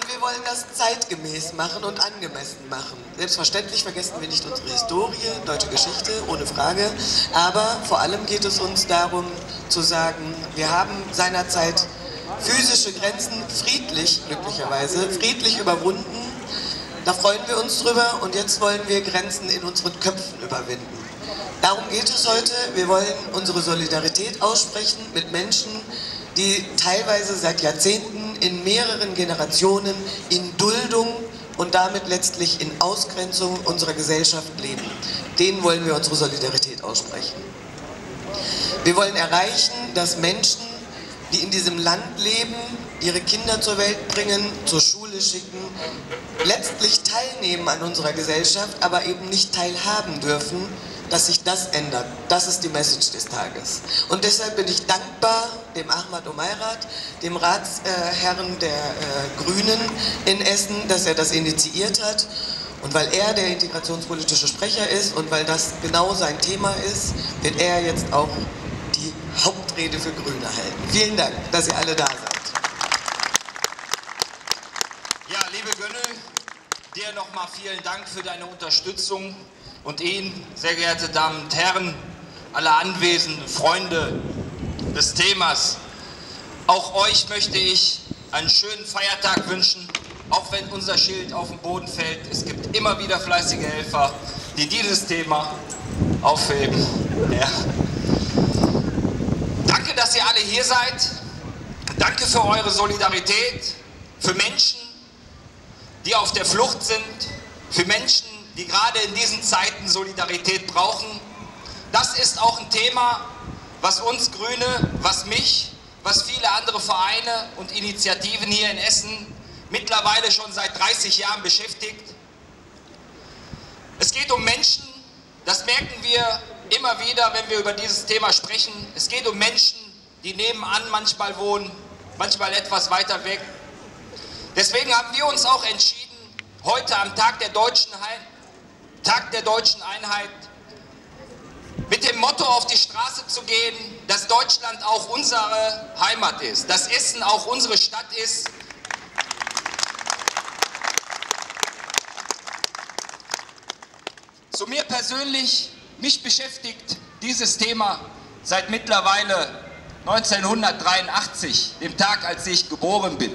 Und wir wollen das zeitgemäß machen und angemessen machen. Selbstverständlich vergessen wir nicht unsere Historie, deutsche Geschichte, ohne Frage. Aber vor allem geht es uns darum zu sagen, wir haben seinerzeit physische Grenzen friedlich, glücklicherweise, friedlich überwunden. Da freuen wir uns drüber und jetzt wollen wir Grenzen in unseren Köpfen überwinden. Darum geht es heute. Wir wollen unsere Solidarität aussprechen mit Menschen, die teilweise seit Jahrzehnten in mehreren Generationen in Duldung und damit letztlich in Ausgrenzung unserer Gesellschaft leben. Denen wollen wir unsere Solidarität aussprechen. Wir wollen erreichen, dass Menschen, die in diesem Land leben, ihre Kinder zur Welt bringen, zur Schule schicken, letztlich teilnehmen an unserer Gesellschaft, aber eben nicht teilhaben dürfen, dass sich das ändert. Das ist die Message des Tages. Und deshalb bin ich dankbar dem Ahmad Omairat, dem Ratsherrn der Grünen in Essen, dass er das initiiert hat. Und weil er der integrationspolitische Sprecher ist und weil das genau sein Thema ist, wird er jetzt auch die Hauptrede für Grüne halten. Vielen Dank, dass ihr alle da seid. Ja, liebe Gönül, dir nochmal vielen Dank für deine Unterstützung und Ihnen, sehr geehrte Damen und Herren, alle anwesenden Freunde des Themas. Auch euch möchte ich einen schönen Feiertag wünschen, auch wenn unser Schild auf den Boden fällt. Es gibt immer wieder fleißige Helfer, die dieses Thema aufheben. Ja. Danke, dass ihr alle hier seid. Danke für eure Solidarität, für Menschen, die auf der Flucht sind, für Menschen, die gerade in diesen Zeiten Solidarität brauchen. Das ist auch ein Thema, was uns Grüne, was mich, was viele andere Vereine und Initiativen hier in Essen mittlerweile schon seit 30 Jahren beschäftigt. Es geht um Menschen, das merken wir immer wieder, wenn wir über dieses Thema sprechen. Es geht um Menschen, die nebenan manchmal wohnen, manchmal etwas weiter weg. Deswegen haben wir uns auch entschieden, heute am Tag der Deutschen Einheit mit dem Motto auf die Straße zu gehen, dass Deutschland auch unsere Heimat ist, dass Essen auch unsere Stadt ist. Zu mir persönlich, mich beschäftigt dieses Thema seit mittlerweile 1983, dem Tag, als ich geboren bin.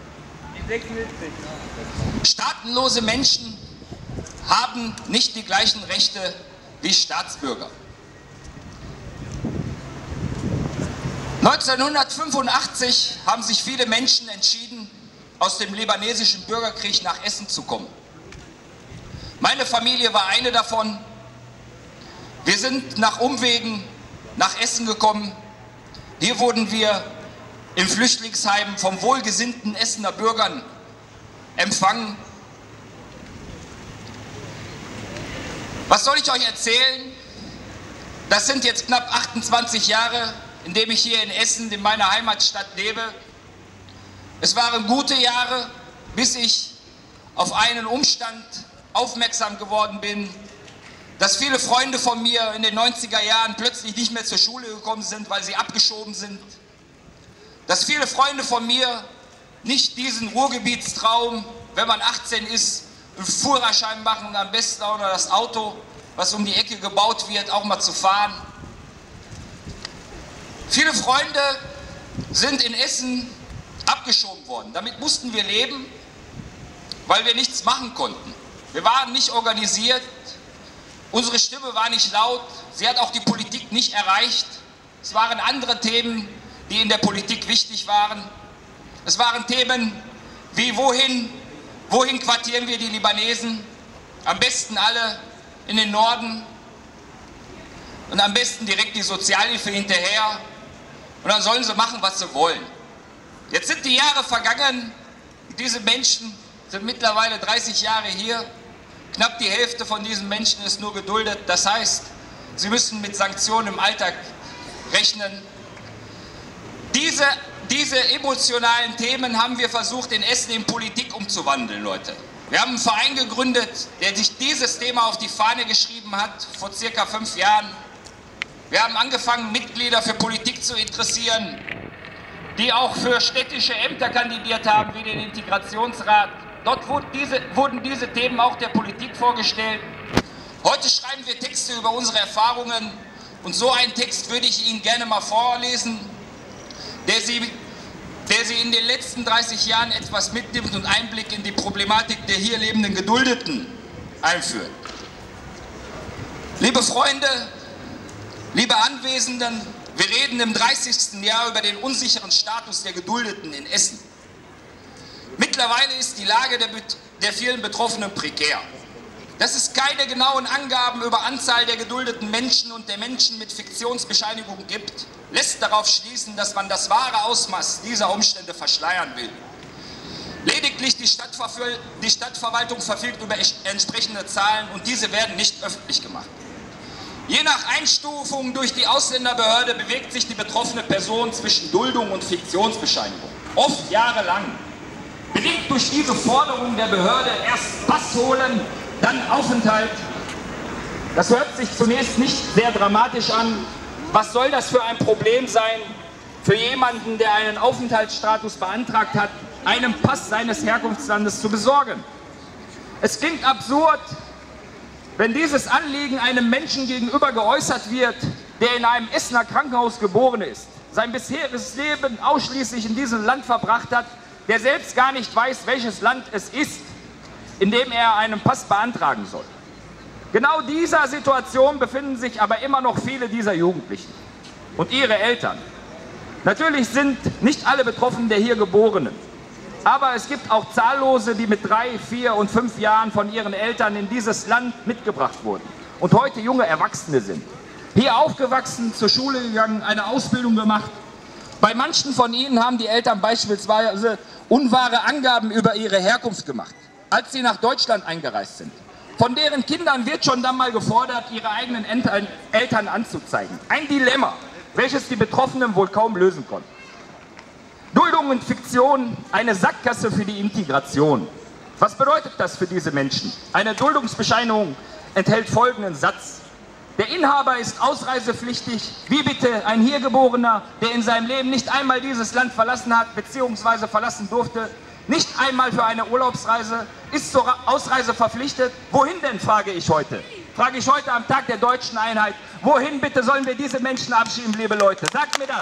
Staatenlose Menschen haben nicht die gleichen Rechte wie Staatsbürger. 1985 haben sich viele Menschen entschieden, aus dem libanesischen Bürgerkrieg nach Essen zu kommen. Meine Familie war eine davon. Wir sind nach Umwegen nach Essen gekommen. Hier wurden wir im Flüchtlingsheim von wohlgesinnten Essener Bürgern empfangen. Was soll ich euch erzählen? Das sind jetzt knapp 28 Jahre, in dem ich hier in Essen, in meiner Heimatstadt, lebe. Es waren gute Jahre, bis ich auf einen Umstand aufmerksam geworden bin, dass viele Freunde von mir in den 90er Jahren plötzlich nicht mehr zur Schule gekommen sind, weil sie abgeschoben sind. Dass viele Freunde von mir nicht diesen Ruhrgebietstraum, wenn man 18 ist, einen Führerschein machen und am besten auch noch das Auto, was um die Ecke gebaut wird, auch mal zu fahren. Viele Freunde sind in Essen abgeschoben worden. Damit mussten wir leben, weil wir nichts machen konnten. Wir waren nicht organisiert, unsere Stimme war nicht laut, sie hat auch die Politik nicht erreicht. Es waren andere Themen, die in der Politik wichtig waren. Es waren Themen wie wohin quartieren wir die Libanesen? Am besten alle in den Norden und am besten direkt die Sozialhilfe hinterher und dann sollen sie machen, was sie wollen. Jetzt sind die Jahre vergangen, diese Menschen sind mittlerweile 30 Jahre hier. Knapp die Hälfte von diesen Menschen ist nur geduldet. Das heißt, sie müssen mit Sanktionen im Alltag rechnen. Diese emotionalen Themen haben wir versucht, in Essen in Politik umzuwandeln, Leute. Wir haben einen Verein gegründet, der sich dieses Thema auf die Fahne geschrieben hat, vor circa 5 Jahren. Wir haben angefangen, Mitglieder für Politik zu interessieren. die auch für städtische Ämter kandidiert haben, wie den Integrationsrat. Dort wurden diese Themen auch der Politik vorgestellt. Heute schreiben wir Texte über unsere Erfahrungen und so einen Text würde ich Ihnen gerne mal vorlesen, der Sie in den letzten 30 Jahren etwas mitnimmt und Einblick in die Problematik der hier lebenden Geduldeten einführt. Liebe Freunde, liebe Anwesenden, wir reden im 30. Jahr über den unsicheren Status der Geduldeten in Essen. Mittlerweile ist die Lage der vielen Betroffenen prekär. Dass es keine genauen Angaben über Anzahl der geduldeten Menschen und der Menschen mit Fiktionsbescheinigung gibt, lässt darauf schließen, dass man das wahre Ausmaß dieser Umstände verschleiern will. Lediglich die Stadtverwaltung verfügt über entsprechende Zahlen und diese werden nicht öffentlich gemacht. Je nach Einstufung durch die Ausländerbehörde bewegt sich die betroffene Person zwischen Duldung und Fiktionsbescheinigung, oft jahrelang. Bedingt durch diese Forderung der Behörde erst Pass holen, dann Aufenthalt. Das hört sich zunächst nicht sehr dramatisch an. Was soll das für ein Problem sein, für jemanden, der einen Aufenthaltsstatus beantragt hat, einen Pass seines Herkunftslandes zu besorgen? Es klingt absurd, wenn dieses Anliegen einem Menschen gegenüber geäußert wird, der in einem Essener Krankenhaus geboren ist, sein bisheriges Leben ausschließlich in diesem Land verbracht hat, der selbst gar nicht weiß, welches Land es ist, in dem er einen Pass beantragen soll. Genau dieser Situation befinden sich aber immer noch viele dieser Jugendlichen und ihre Eltern. Natürlich sind nicht alle betroffen der hier Geborenen, aber es gibt auch Zahllose, die mit 3, 4 und 5 Jahren von ihren Eltern in dieses Land mitgebracht wurden und heute junge Erwachsene sind. Hier aufgewachsen, zur Schule gegangen, eine Ausbildung gemacht. Bei manchen von ihnen haben die Eltern beispielsweise unwahre Angaben über ihre Herkunft gemacht, als sie nach Deutschland eingereist sind. Von deren Kindern wird schon dann mal gefordert, ihre eigenen Eltern anzuzeigen. Ein Dilemma, welches die Betroffenen wohl kaum lösen konnten. Duldung und Fiktion, eine Sackgasse für die Integration. Was bedeutet das für diese Menschen? Eine Duldungsbescheinigung enthält folgenden Satz: Der Inhaber ist ausreisepflichtig, wie bitte ein Hiergeborener, der in seinem Leben nicht einmal dieses Land verlassen hat bzw. verlassen durfte, nicht einmal für eine Urlaubsreise, ist zur Ausreise verpflichtet. Wohin denn, frage ich heute? Frage ich heute am Tag der deutschen Einheit. Wohin bitte sollen wir diese Menschen abschieben, liebe Leute? Sagt mir das.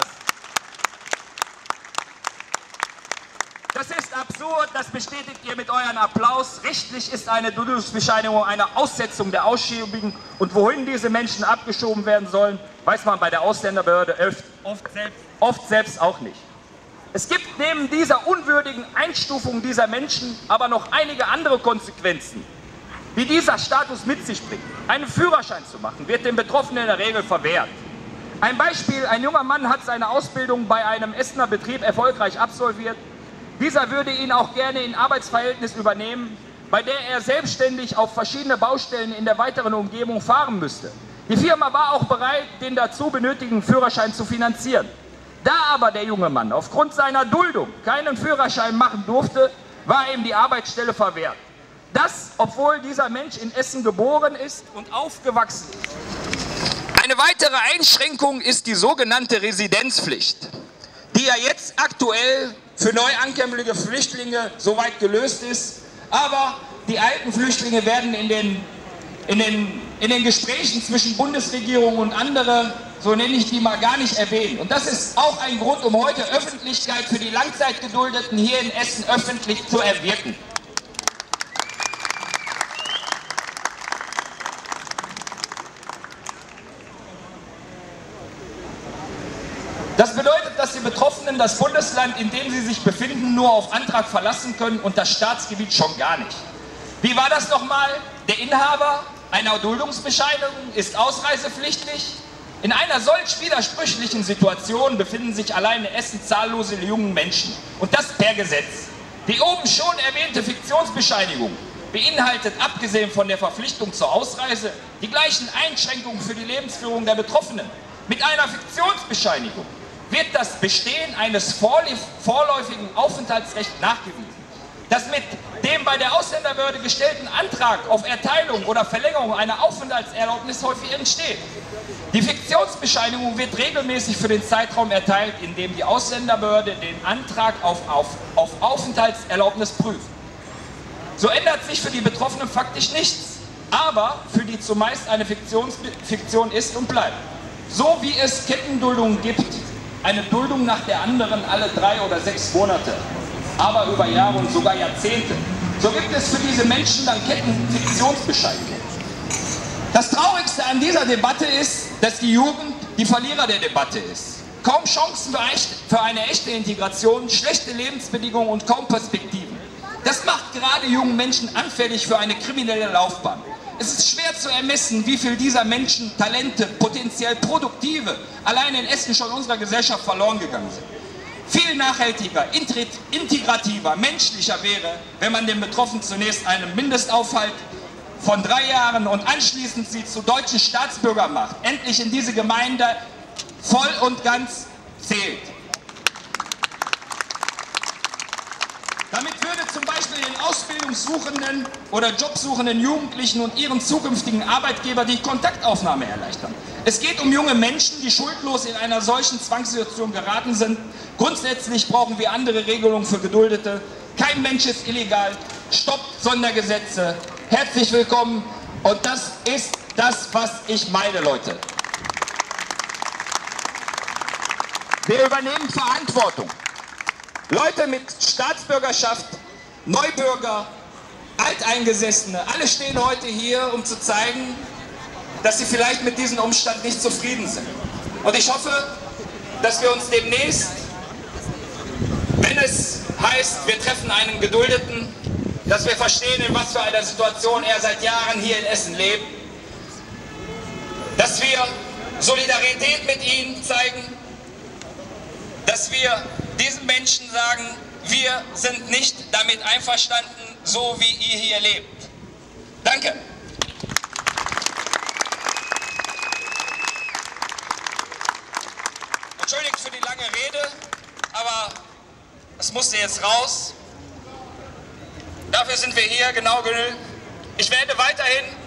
Das ist absurd, das bestätigt ihr mit euren Applaus. Rechtlich ist eine Duldungsbescheinigung eine Aussetzung der Ausschiebung und wohin diese Menschen abgeschoben werden sollen, weiß man bei der Ausländerbehörde oft selbst auch nicht. Es gibt neben dieser unwürdigen Einstufung dieser Menschen aber noch einige andere Konsequenzen, die dieser Status mit sich bringt. Einen Führerschein zu machen, wird dem Betroffenen in der Regel verwehrt. Ein Beispiel: Ein junger Mann hat seine Ausbildung bei einem Essener Betrieb erfolgreich absolviert. Dieser würde ihn auch gerne in Arbeitsverhältnis übernehmen, bei der er selbstständig auf verschiedene Baustellen in der weiteren Umgebung fahren müsste. Die Firma war auch bereit, den dazu benötigten Führerschein zu finanzieren. Da aber der junge Mann aufgrund seiner Duldung keinen Führerschein machen durfte, war ihm die Arbeitsstelle verwehrt. Das, obwohl dieser Mensch in Essen geboren ist und aufgewachsen ist. Eine weitere Einschränkung ist die sogenannte Residenzpflicht, die ja jetzt aktuell für neuankömmliche Flüchtlinge soweit gelöst ist, aber die alten Flüchtlinge werden in den Gesprächen zwischen Bundesregierung und andere, so nenne ich die mal, gar nicht erwähnt. Und das ist auch ein Grund, um heute Öffentlichkeit für die Langzeitgeduldeten hier in Essen öffentlich zu erwirken. Das bedeutet, dass die Betroffenen das Bundesland, in dem sie sich befinden, nur auf Antrag verlassen können und das Staatsgebiet schon gar nicht. Wie war das nochmal? Der Inhaber einer Duldungsbescheinigung ist ausreisepflichtig. In einer solch widersprüchlichen Situation befinden sich allein in Essen zahllose junge Menschen. Und das per Gesetz. Die oben schon erwähnte Fiktionsbescheinigung beinhaltet, abgesehen von der Verpflichtung zur Ausreise, die gleichen Einschränkungen für die Lebensführung der Betroffenen. Mit einer Fiktionsbescheinigung wird das Bestehen eines vorläufigen Aufenthaltsrechts nachgewiesen. dass mit dem bei der Ausländerbehörde gestellten Antrag auf Erteilung oder Verlängerung einer Aufenthaltserlaubnis häufig entsteht. Die Fiktionsbescheinigung wird regelmäßig für den Zeitraum erteilt, in dem die Ausländerbehörde den Antrag auf Aufenthaltserlaubnis prüft. So ändert sich für die Betroffenen faktisch nichts, aber für die zumeist eine Fiktion ist und bleibt. So wie es Kettenduldungen gibt, eine Duldung nach der anderen alle 3 oder 6 Monate, aber über Jahre und sogar Jahrzehnte, so gibt es für diese Menschen dann Kettenfiktionsbescheinigungen. Das Traurigste an dieser Debatte ist, dass die Jugend die Verlierer der Debatte ist. Kaum Chancen für eine echte Integration, schlechte Lebensbedingungen und kaum Perspektiven. Das macht gerade jungen Menschen anfällig für eine kriminelle Laufbahn. Es ist schwer zu ermessen, wie viel dieser Menschen Talente, potenziell produktive, allein in Essen schon unserer Gesellschaft verloren gegangen sind. Viel nachhaltiger, integrativer, menschlicher wäre, wenn man den Betroffenen zunächst einen Mindestaufhalt von 3 Jahren und anschließend sie zu deutschen Staatsbürgern macht, endlich in diese Gemeinde voll und ganz zählt. Damit würde zum Beispiel den ausbildungssuchenden oder jobsuchenden Jugendlichen und ihren zukünftigen Arbeitgeber die Kontaktaufnahme erleichtern. Es geht um junge Menschen, die schuldlos in einer solchen Zwangssituation geraten sind. Grundsätzlich brauchen wir andere Regelungen für Geduldete. Kein Mensch ist illegal. Stoppt Sondergesetze. Herzlich willkommen. Und das ist das, was ich meine, Leute. Wir übernehmen Verantwortung. Leute mit Staatsbürgerschaft, Neubürger, Alteingesessene, alle stehen heute hier, um zu zeigen, dass sie vielleicht mit diesem Umstand nicht zufrieden sind. Und ich hoffe, dass wir uns demnächst, wenn es heißt, wir treffen einen Geduldeten, dass wir verstehen, in was für einer Situation er seit Jahren hier in Essen lebt, dass wir Solidarität mit ihm zeigen, dass wir diesen Menschen sagen, wir sind nicht damit einverstanden, so wie ihr hier lebt. Danke. Entschuldigt für die lange Rede, aber es musste jetzt raus. Dafür sind wir hier, genau genug. Ich werde weiterhin